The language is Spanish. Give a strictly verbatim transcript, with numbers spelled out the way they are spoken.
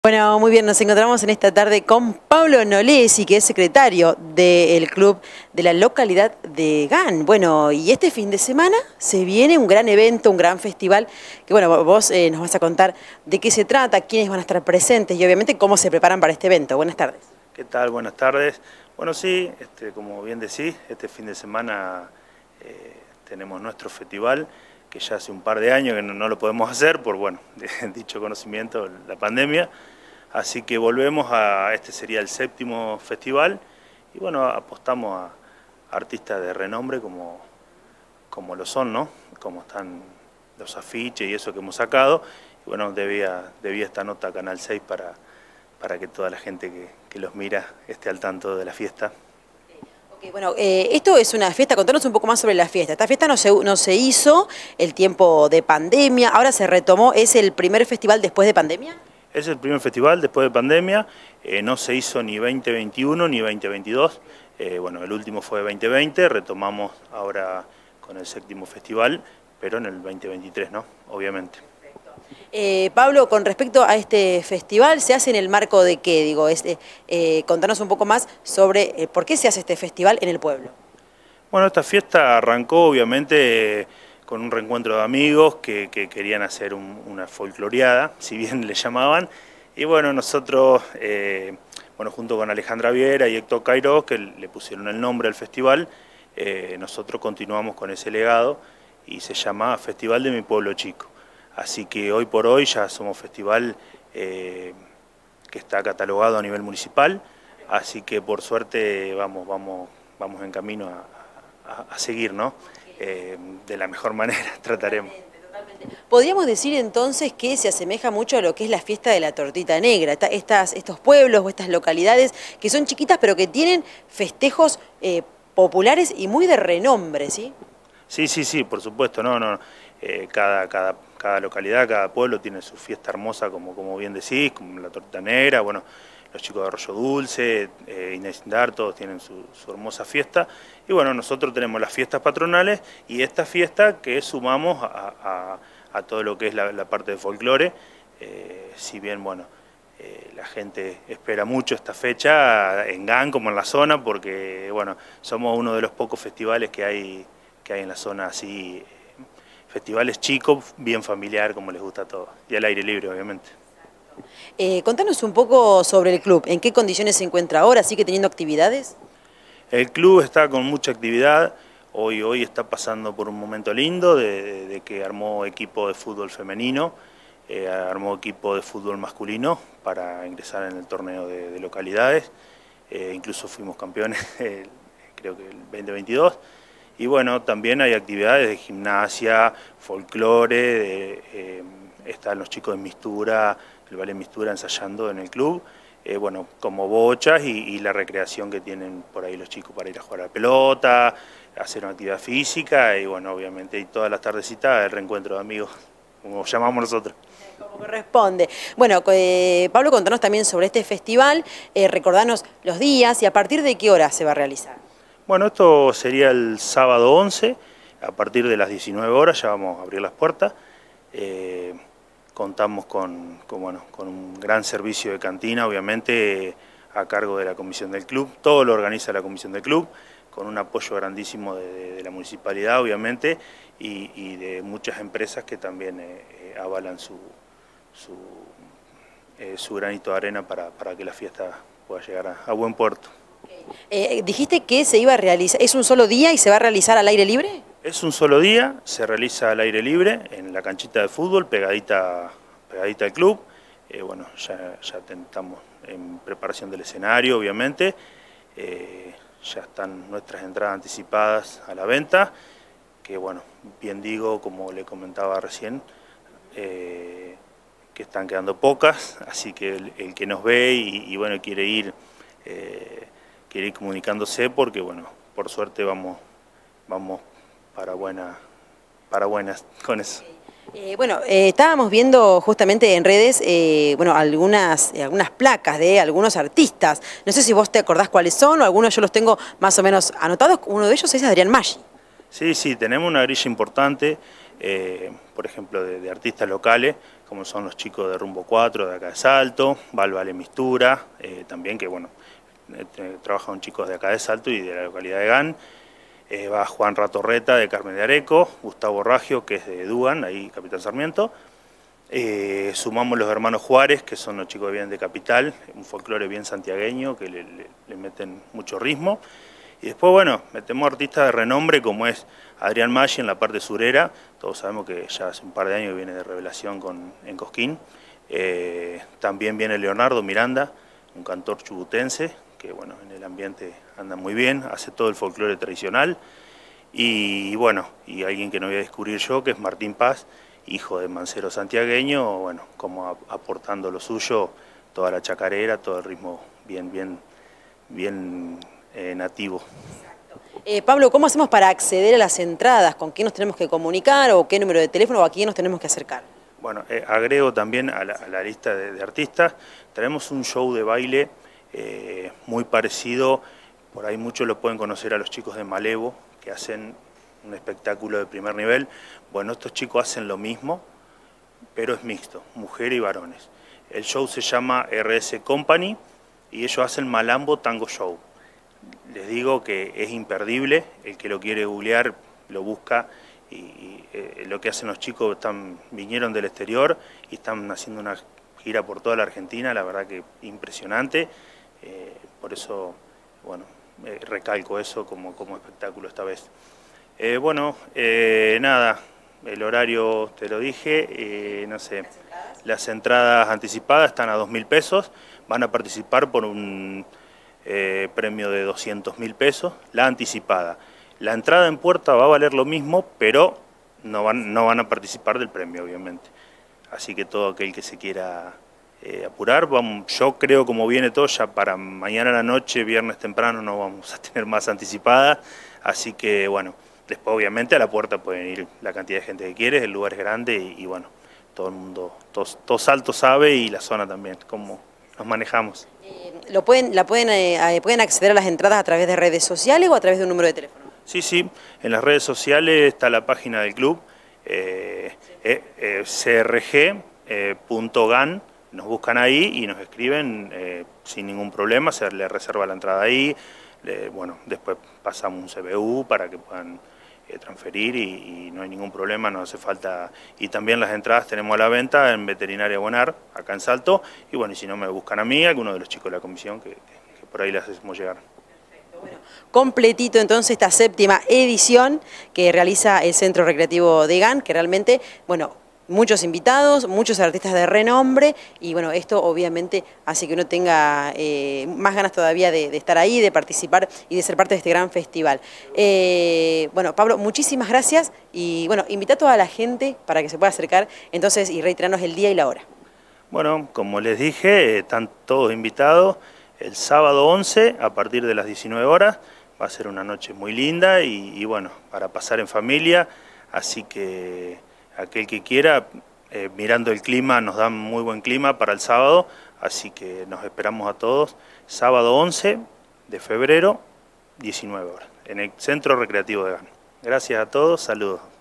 Bueno, muy bien, nos encontramos en esta tarde con Pablo Nolesi, que es secretario del club de la localidad de GAN. Bueno, y este fin de semana se viene un gran evento, un gran festival, que bueno, vos eh, nos vas a contar de qué se trata, quiénes van a estar presentes y obviamente cómo se preparan para este evento. Buenas tardes. ¿Qué tal? Buenas tardes. Bueno, sí, este, como bien decís, este fin de semana eh, tenemos nuestro festival, que ya hace un par de años que no, no lo podemos hacer por, bueno, dicho conocimiento, la pandemia. Así que volvemos a, este sería el séptimo festival, y bueno, apostamos a, a artistas de renombre como, como lo son, ¿no? Como están los afiches y eso que hemos sacado. Y bueno, debía, debía esta nota a Canal seis para, para que toda la gente que, que los mira esté al tanto de la fiesta. Okay, bueno, eh, esto es una fiesta, contanos un poco más sobre la fiesta. Esta fiesta no se, no se hizo el tiempo de pandemia, ahora se retomó, ¿es el primer festival después de pandemia? Es el primer festival después de pandemia, eh, no se hizo ni veinte veintiuno ni veinte veintidós, eh, bueno, el último fue veinte veinte, retomamos ahora con el séptimo festival, pero en el veinte veintitrés, ¿no? Obviamente. Eh, Pablo, con respecto a este festival, ¿se hace en el marco de qué? Digo, este, eh, contanos un poco más sobre eh, por qué se hace este festival en el pueblo. Bueno, esta fiesta arrancó obviamente con un reencuentro de amigos que, que querían hacer un, una folcloreada, si bien le llamaban, y bueno, nosotros, eh, bueno, junto con Alejandra Viera y Héctor Cairós, que le pusieron el nombre al festival, eh, nosotros continuamos con ese legado y se llama Festival de mi Pueblo Chico. Así que hoy por hoy ya somos festival eh, que está catalogado a nivel municipal, así que por suerte vamos, vamos, vamos en camino a, a, a seguir, ¿no? Eh, de la mejor manera trataremos. Podríamos decir entonces que se asemeja mucho a lo que es la fiesta de la tortita negra, estas, estos pueblos o estas localidades que son chiquitas pero que tienen festejos eh, populares y muy de renombre, ¿sí? Sí, sí, sí, por supuesto, no, no. Eh, cada, cada, cada localidad, cada pueblo tiene su fiesta hermosa, como, como bien decís, como la tortita negra, bueno, los chicos de Arroyo Dulce, eh, Inés Indar, todos tienen su, su hermosa fiesta. Y bueno, nosotros tenemos las fiestas patronales y esta fiesta que sumamos a, a, a todo lo que es la, la parte de folclore. Eh, si bien, bueno, eh, la gente espera mucho esta fecha en GAN como en la zona, porque, bueno, somos uno de los pocos festivales que hay, que hay en la zona así, festivales chicos, bien familiar, como les gusta a todos, y al aire libre, obviamente. Eh, contanos un poco sobre el club, ¿en qué condiciones se encuentra ahora? ¿Sigue teniendo actividades? El club está con mucha actividad, hoy, hoy está pasando por un momento lindo de, de, de que armó equipo de fútbol femenino, eh, armó equipo de fútbol masculino para ingresar en el torneo de, de localidades, eh, incluso fuimos campeones, eh, creo que el veinte veintidós, y bueno, también hay actividades de gimnasia, folclore, de, eh, están los chicos de Mistura, el ballet Mistura ensayando en el club, eh, bueno, como bochas y, y la recreación que tienen por ahí los chicos para ir a jugar a la pelota, hacer una actividad física y bueno, obviamente y todas las tardecitas el reencuentro de amigos, como llamamos nosotros. Como corresponde. Bueno, eh, Pablo, contanos también sobre este festival, eh, recordanos los días y a partir de qué hora se va a realizar. Bueno, esto sería el sábado once, a partir de las diecinueve horas ya vamos a abrir las puertas. Eh, Contamos con, con, bueno, con un gran servicio de cantina, obviamente, a cargo de la comisión del club. Todo lo organiza la comisión del club, con un apoyo grandísimo de, de, de la municipalidad, obviamente, y, y de muchas empresas que también eh, avalan su, su, eh, su granito de arena para, para que la fiesta pueda llegar a, a buen puerto. Eh, dijiste que se iba a realizar, ¿es un solo día y se va a realizar al aire libre? Es un solo día, se realiza al aire libre, en la canchita de fútbol, pegadita, pegadita al club. Eh, bueno, ya, ya estamos en preparación del escenario, obviamente. Eh, ya están nuestras entradas anticipadas a la venta, que bueno, bien digo, como le comentaba recién, eh, que están quedando pocas, así que el, el que nos ve y, y bueno, quiere ir, eh, quiere ir comunicándose porque bueno, por suerte vamos, vamos para, buena, para buenas con eso. Eh, bueno, eh, estábamos viendo justamente en redes eh, bueno, algunas, eh, algunas placas de algunos artistas. No sé si vos te acordás cuáles son o algunos yo los tengo más o menos anotados. Uno de ellos es Adrián Maggi. Sí, sí, tenemos una grilla importante, eh, por ejemplo, de, de artistas locales, como son los chicos de Rumbo cuatro de acá de Salto, Val Vale Mistura, eh, también que bueno, eh, trabajan chicos de acá de Salto y de la localidad de Gán. Eh, va Juan Ratorreta de Carmen de Areco, Gustavo Raggio, que es de Dugan, ahí Capitán Sarmiento. Eh, sumamos los hermanos Juárez, que son los chicos que vienen de Capital, un folclore bien santiagueño, que le, le, le meten mucho ritmo. Y después, bueno, metemos artistas de renombre como es Adrián Maggi en la parte surera. Todos sabemos que ya hace un par de años viene de revelación con, en Cosquín. Eh, también viene Leonardo Miranda, un cantor chubutense, que bueno, en el ambiente anda muy bien, hace todo el folclore tradicional. Y bueno, y alguien que no voy a descubrir yo, que es Martín Paz, hijo de mancero santiagueño, bueno, como a, aportando lo suyo, toda la chacarera, todo el ritmo bien, bien, bien eh, nativo. Eh, Pablo, ¿cómo hacemos para acceder a las entradas? ¿Con quién nos tenemos que comunicar o qué número de teléfono o a quién nos tenemos que acercar? Bueno, eh, agrego también a la, a la lista de, de artistas, tenemos un show de baile eh, muy parecido, por ahí muchos lo pueden conocer a los chicos de Malevo, que hacen un espectáculo de primer nivel. Bueno, estos chicos hacen lo mismo, pero es mixto, mujeres y varones. El show se llama R S Company y ellos hacen Malambo Tango Show. Les digo que es imperdible, el que lo quiere googlear lo busca y, y eh, lo que hacen los chicos, están, vinieron del exterior y están haciendo una gira por toda la Argentina, la verdad que impresionante, eh, por eso, bueno, eh, recalco eso como, como espectáculo esta vez. Eh, bueno, eh, nada, el horario te lo dije, eh, no sé, las entradas anticipadas están a dos mil pesos, van a participar por un eh, premio de doscientos mil pesos, la anticipada. La entrada en puerta va a valer lo mismo, pero no van, no van a participar del premio, obviamente. Así que todo aquel que se quiera eh, apurar, vamos, yo creo como viene todo, ya para mañana a la noche, viernes temprano, no vamos a tener más anticipadas, así que bueno. Después, obviamente, a la puerta pueden ir la cantidad de gente que quiere, el lugar es grande y, y bueno, todo el mundo, todo, todo Salto sabe y la zona también, cómo nos manejamos. Eh, ¿lo pueden, la pueden, eh, ¿Pueden acceder a las entradas a través de redes sociales o a través de un número de teléfono? Sí, sí, en las redes sociales está la página del club, eh, eh, eh, c r g punto gan, nos buscan ahí y nos escriben eh, sin ningún problema, se les reserva la entrada ahí, le, bueno, después pasamos un C B U para que puedan eh, transferir y, y no hay ningún problema, no hace falta. Y también las entradas tenemos a la venta en Veterinaria Bonar, acá en Salto, y bueno, y si no me buscan a mí, alguno de los chicos de la comisión que, que, que por ahí les hacemos llegar. Bueno, completito entonces esta séptima edición que realiza el Centro Recreativo de Gán, que realmente, bueno, muchos invitados, muchos artistas de renombre y bueno, esto obviamente hace que uno tenga eh, más ganas todavía de, de estar ahí, de participar y de ser parte de este gran festival. Eh, bueno, Pablo, muchísimas gracias y bueno, invita a toda la gente para que se pueda acercar entonces y reiterarnos el día y la hora. Bueno, como les dije, están todos invitados el sábado once a partir de las diecinueve horas, va a ser una noche muy linda y, y bueno, para pasar en familia, así que aquel que quiera, eh, mirando el clima, nos dan muy buen clima para el sábado, así que nos esperamos a todos, sábado once de febrero, diecinueve horas, en el Centro Recreativo de Gán. Gracias a todos, saludos.